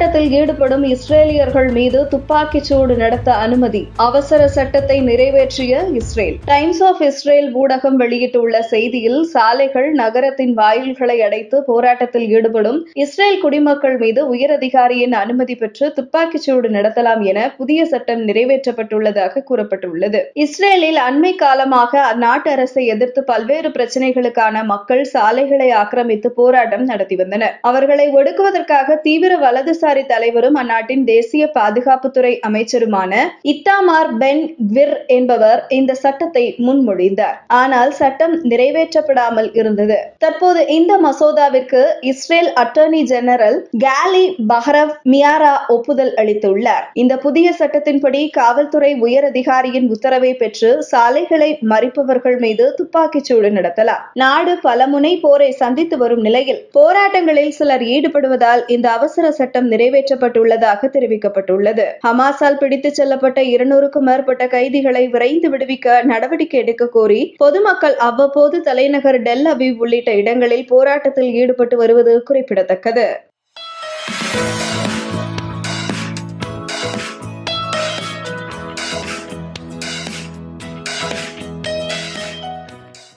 போராட்டத்தில் ஈடுபடும் இஸ்ரேலியர்கள் மீது துப்பாக்கிச் சூடு நடத்த அனுமதி. அவசர சட்டத்தை நிறைவேற்றிய இஸ்ரேல். டைம்ஸ் ஆஃப் இஸ்ரேல் ஊடகம் வெளியிட்டுள்ள செய்தியில், சாலைகள், நகரத்தின் வாயில்களை அடைத்து போராட்டத்தில் ஈடுபடும் இஸ்ரேல் குடிமக்கள் மீது உயரதிகாரியின் அனுமதி பெற்று துப்பாக்கிச் சூடு நடத்தலாம் என புதிய சட்டம் நிறைவேற்றப்பட்டுள்ளதாக கூறப்பட்டுள்ளது. இஸ்ரேலில் அண்மை காலமாக அந்நாட்டு அரசை எதிர்த்து பல்வேறு பிரச்சினைகளுக்கான மக்கள் சாலைகளை ஆக்கிரமித்து போராட்டம் நடத்தி வந்தனர். அவர்களை ஒடுக்குவதற்காக தீவிர வலதுசாரி தலைவரும் அந்நாட்டின் தேசிய பாதுகாப்புத்துறை அமைச்சருமான இத்தாமார் பென் கிவிர் என்பவர் இந்த சட்டத்தை முன்மொழிந்தார். ஆனால் சட்டம் நிறைவேற்றப்படாமல் இருந்தது. தற்போது இந்த மசோதாவிற்கு இஸ்ரேல் அட்டர்னி ஜெனரல் காலி பஹரவ் மியாரா ஒப்புதல் அளித்துள்ளார். இந்த புதிய சட்டத்தின்படி காவல்துறை உயர் அதிகாரியின் உத்தரவை பெற்று சாலைகளை மறிப்பவர்கள் மீது துப்பாக்கிச் சூடு நடத்தலாம். நாடு பலமுனை போரை சந்தித்து வரும் நிலையில் போராட்டங்களில் சிலர் ஈடுபடுவதால் இந்த அவசர சட்டம் நிறைவேற்றப்பட்டுள்ளதாக தெரிவிக்கப்பட்டுள்ளது. ஹமாஸால் பிடித்துச் செல்லப்பட்ட 200க்கும் மேற்பட்ட கைதிகளை விரைந்து விடுவிக்க நடவடிக்கை எடுக்க கோரி பொதுமக்கள் அவ்வப்போது தலைநகர் டெல் அவீவ் உள்ளிட்ட இடங்களில் போராட்டத்தில் ஈடுபட்டு வருவது குறிப்பிடத்தக்கது.